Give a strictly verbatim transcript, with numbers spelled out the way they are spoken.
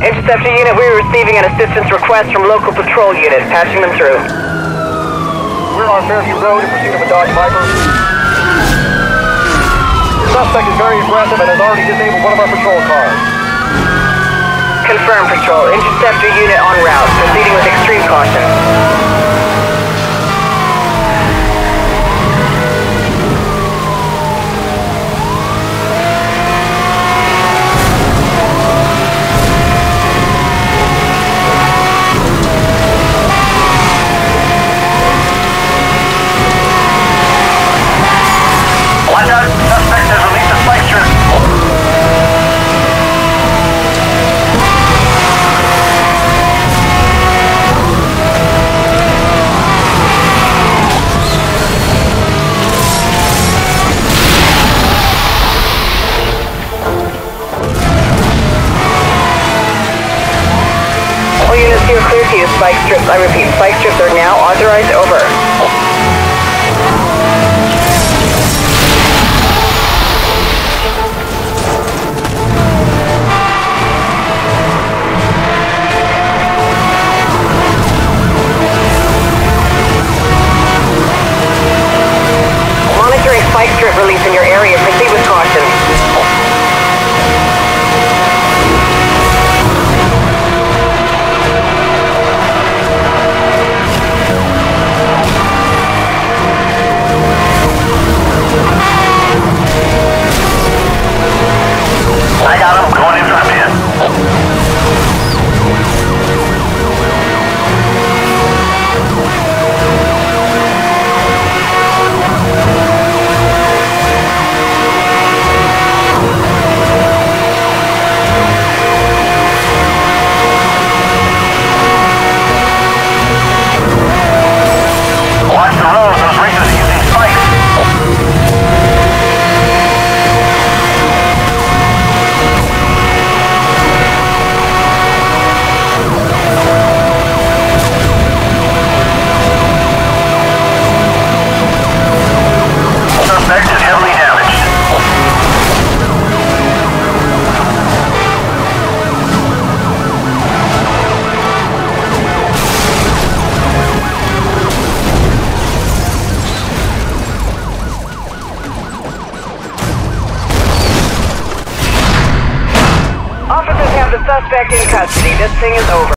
Interceptor unit, we're receiving an assistance request from local patrol unit. Patching them through. We're on Fairview Road in pursuit of a Dodge Viper. The suspect is very aggressive and has already disabled one of our patrol cars. Confirm, Patrol. Interceptor unit en route. Proceeding with extreme caution. Watch out! Suspect has released a spike strip. All units here clear to use spike strips. I repeat, spike strips are now authorized. Over. Monitoring spike strip release in your area. Proceed with caution. I got him. Going in front of you. Watch the road. Those racers are using spikes. Suspect is heavily damaged. Officers have the suspect in custody. This thing is over.